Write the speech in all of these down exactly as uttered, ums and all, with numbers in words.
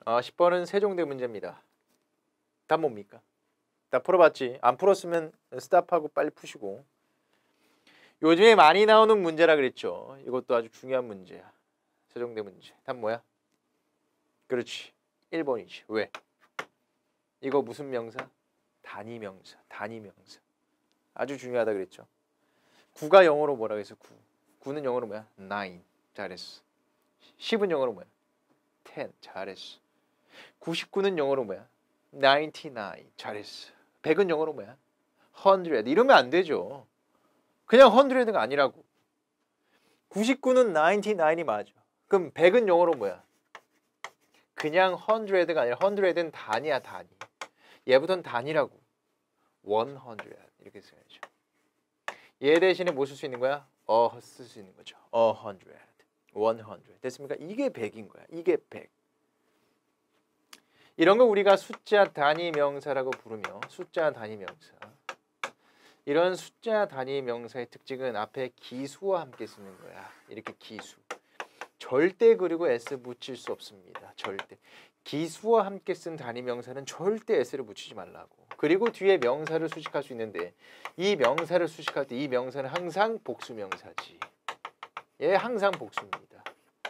어, 십 번은 세종대 문제입니다. 답 뭡니까? 다 풀어봤지? 안 풀었으면 스탑하고 빨리 푸시고. 요즘에 많이 나오는 문제라 그랬죠. 이것도 아주 중요한 문제야. 세종대 문제. 답 뭐야? 그렇지. 일 번이지. 왜? 이거 무슨 명사? 단위명사. 단위명사. 아주 중요하다 그랬죠. 구가 영어로 뭐라고 했어? 구. 구는 영어로 뭐야? nine. 잘했어. 십은 영어로 뭐야? ten. 잘했어. 구십구는 영어로 뭐야? ninety-nine. 잘했어. 백은 영어로 뭐야? hundred. 이러면 안 되죠. 그냥 hundred가 아니라고. 구십구는 ninety-nine이 맞아. 그럼 백은 영어로 뭐야? 그냥 hundred가 아니라 hundred은 단위야, 단위. 얘부터는 단위라고. one hundred. 이렇게 써야죠. 얘 대신에 뭐 쓸 수 있는 거야? 어 쓸 수 있는 거죠. a hundred. one hundred. 됐습니까? 이게 백인 거야. 이게 백. 이런 거 우리가 숫자 단위 명사라고 부르며 숫자 단위 명사. 이런 숫자 단위 명사의 특징은 앞에 기수와 함께 쓰는 거야. 이렇게 기수. 절대 그리고 s 붙일 수 없습니다. 절대. 기수와 함께 쓴 단위 명사는 절대 s를 붙이지 말라고. 그리고 뒤에 명사를 수식할 수 있는데 이 명사를 수식할 때 이 명사는 항상 복수 명사지. 얘 항상 복수입니다.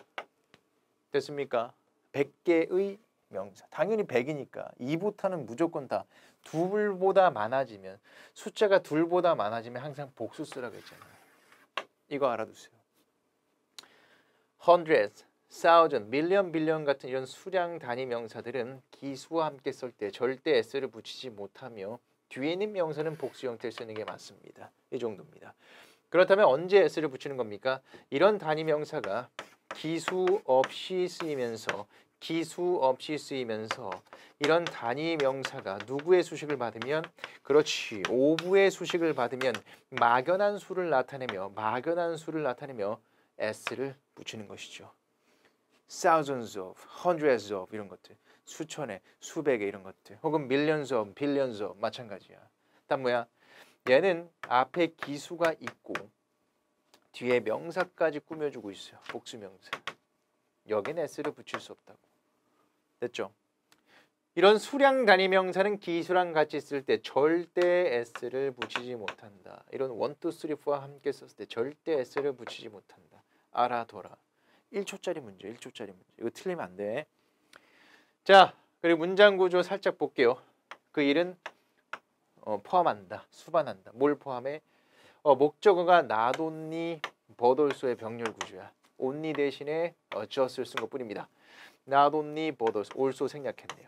됐습니까? 백 개의 명사. 당연히 백이니까 이부터는 무조건 다 둘보다 많아지면 숫자가 둘보다 많아지면 항상 복수 쓰라고 했잖아요. 이거 알아두세요. hundreds, thousand, million, billion 같은 이런 수량 단위 명사들은 기수와 함께 쓸 때 절대 s를 붙이지 못하며 뒤에 있는 명사는 복수 형태를 쓰는 게 맞습니다. 이 정도입니다. 그렇다면 언제 s를 붙이는 겁니까? 이런 단위 명사가 기수 없이 쓰이면서 기수 없이 쓰이면서 이런 단위 명사가 누구의 수식을 받으면 그렇지 오부의 수식을 받으면 막연한 수를 나타내며 막연한 수를 나타내며 s를 붙이는 것이죠. thousands of, hundreds of 이런 것들 수천에 수백에 이런 것들 혹은 millions of, billions of 마찬가지야. 단 뭐야? 얘는 앞에 기수가 있고 뒤에 명사까지 꾸며주고 있어요. 복수 명사. 여긴 s를 붙일 수 없다고. 됐죠? 이런 수량 단위 명사는 기수랑 같이 쓸 때 절대 s를 붙이지 못한다. 이런 일, 이, 삼, 사와 함께 썼을 때 절대 s를 붙이지 못한다. 알아둬라. 일 초짜리 문제, 일 초짜리 문제. 이거 틀리면 안 돼. 자, 그리고 문장 구조 살짝 볼게요. 그 일은 어, 포함한다. 수반한다. 뭘 포함해? 어, 목적어가 not only but also의 병렬 구조야. only 대신에 어, just를 쓴 것뿐입니다. not only but also, also 생략했네요.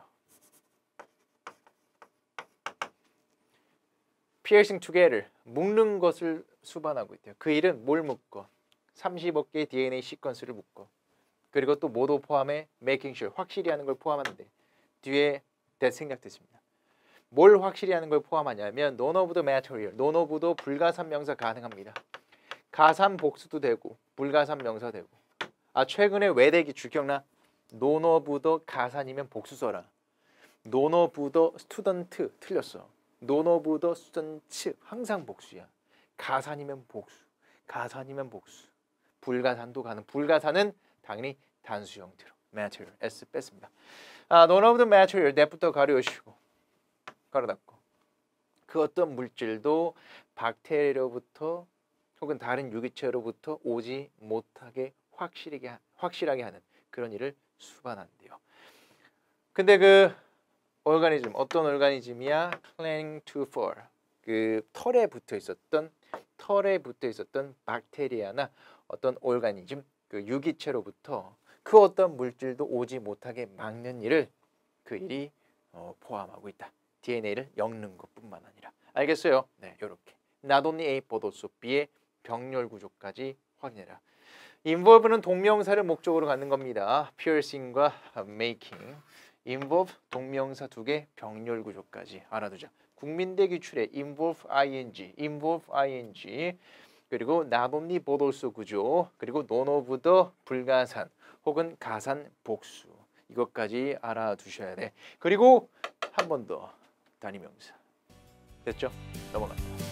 piercing together, 묶는 것을 수반하고 있대요. 그 일은 뭘 묶어? 삼십억 개의 디엔에이 시퀀스를 묶어. 그리고 또 모두 포함해 making sure, 확실히 하는 걸 포함하는데 뒤에 that 생략됐습니다. 뭘 확실히 하는 걸 포함하냐면 none of the material, none of도 불가산 명사 가능합니다. 가산 복수도 되고 불가산 명사 되고. 아 최근에 외대기 줄 기억나? none of the 가산이면 복수 써라. none of the student 틀렸어. none of the students 항상 복수야. 가산이면 복수, 가산이면 복수. 불가산도 가능. 불가산은 당연히 단수 형태로 material s 뺐습니다. 아, none of the material that부터 가려우시고 가로 닫고 그 어떤 물질도 박테리아로부터 혹은 다른 유기체로부터 오지 못하게 확실하게 확실하게 하는 그런 일을 수반한대요. 근데 그 오르가니즘 어떤 오르가니즘이야? clinging to fur 그 털에 붙어 있었던 털에 붙어 있었던 박테리아나 어떤 오르가니즘 그 유기체로부터 그 어떤 물질도 오지 못하게 막는 일을 그 일이 어, 포함하고 있다. 디엔에이를 엮는 것뿐만 아니라 알겠어요? 네, 이렇게 not only A but also B의 병렬 구조까지 확인해라. involve는 동명사를 목적으로 갖는 겁니다. piercing과 making. involve 동명사 두 개 병렬 구조까지 알아두자. 국민대 기출에 involve ing, involve ing 그리고 not only but also 구조 그리고 none of the 불가산 혹은 가산 복수 이것까지 알아두셔야 돼. 그리고 한 번 더 단위명사 됐죠? 넘어간다.